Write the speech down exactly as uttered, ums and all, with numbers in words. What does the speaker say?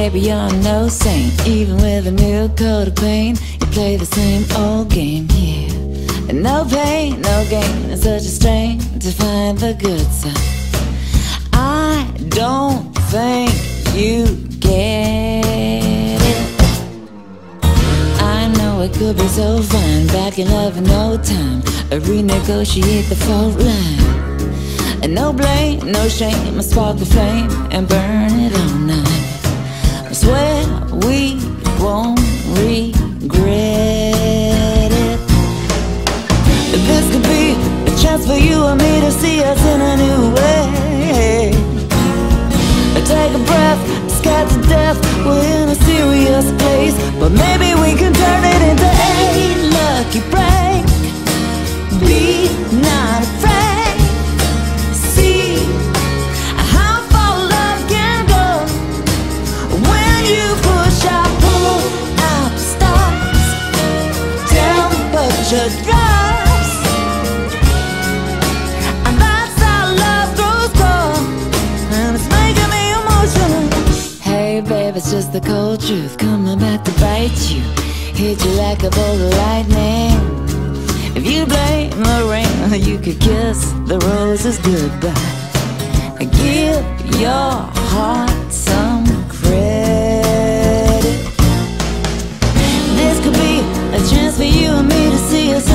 baby, you're no saint. Even with a new coat of paint, you play the same old game here. And no pain, no gain, it's such a strain to find the good side. I don't think you get it. I know it could be so fine, back in love in no time, or renegotiate the fault line. And no blame, no shame, I spark the flame and burn it all night. I swear we won't regret it. This could be a chance for you and me to see us in a new way. Take a breath, scared to death, we're in a serious place, but maybe we can turn it into a lucky break. Be not afraid. See how far love can go when you push out, pull out the stars. Temperature drops, and that's how love grows cold, and it's making me emotional. Hey babe, it's just the cold truth coming back to bite you, hit you like a bolt of lightning. If you blame the rain, you could kiss the roses goodbye. Give your heart some credit. This could be a chance for you and me to see us